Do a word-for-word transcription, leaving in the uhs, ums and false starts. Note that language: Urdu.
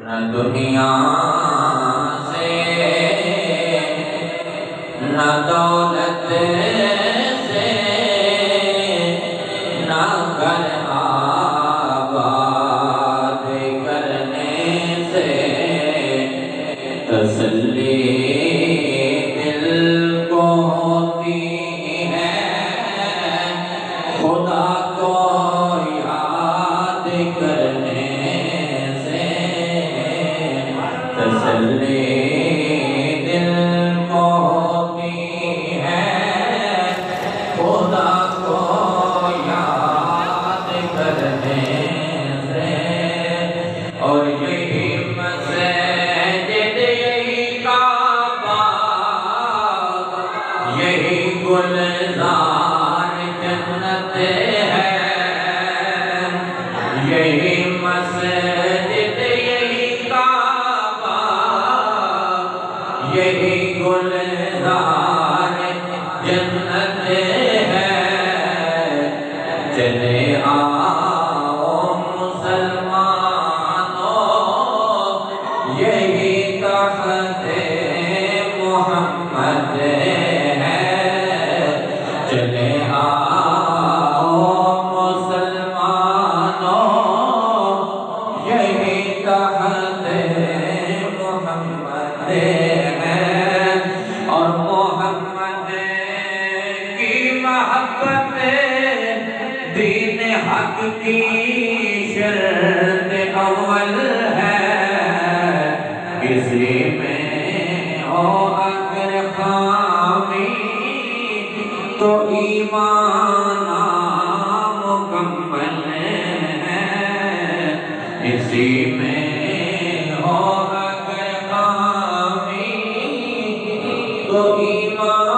نہ دنیا سے نہ دولت سے نہ گھر آباد کرنے سے تسلی دل کو ہوتی ہے خدا کو یاد کرنے سے تسلی دل کو ہوتی ہے خدا کو یاد کرنے سے اور یہی مسجد یہی کعبہ یہی گلزار جنت ہے یہی مسجد یہی کعبہ یہی گلزار جنت ہے چلے آؤ مسلمانوں یہی تخت محمد ہے چلے آؤ مسلمانوں یہی تخت محمد ہے اور محمد کی محبت دین حق کی شرط اول ہے اسی میں ہو اگر خامی تو ایمان مکمل ہے اسی میں ہو اگر خامی تو ایمان